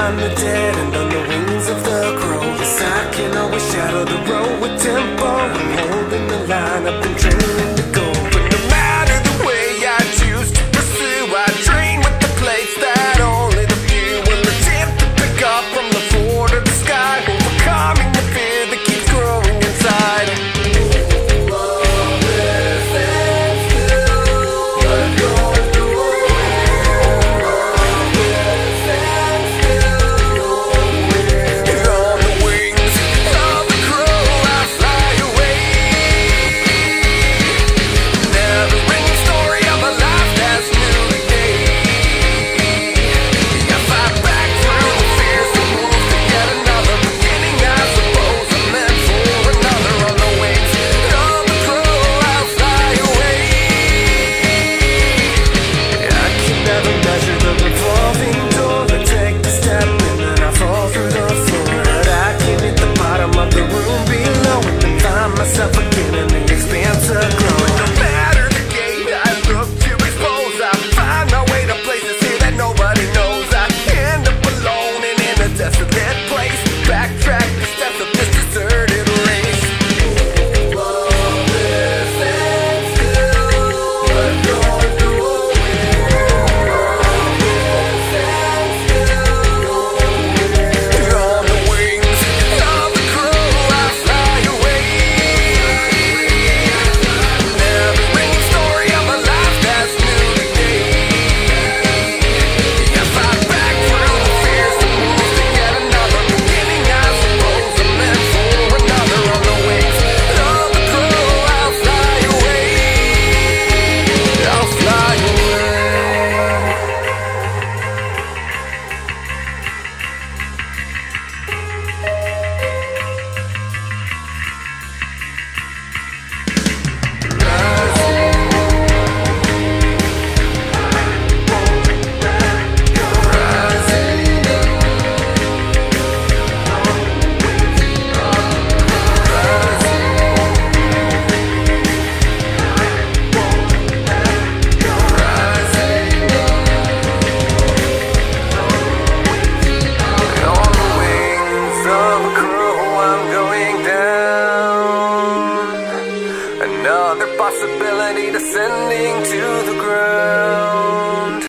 find the dead and on the wings of the crow. Yes, I can always shadow the road with tempo. I'm holding the line, I've been training to go. But no matter the way I choose to pursue, I train with the place that only the few will attempt to pick up from the floor to the sky, overcoming the fear that keeps growing inside. Myself again in the expanse of growing. No matter the gate I look to expose, I find my way to places here that nobody knows. I end up alone and in a desolate place, backtrack the steps of this deserted race. Love this ends too, but you're doing. Love this ends too. On the wings of the crow I fly away. Another possibility descending to the ground.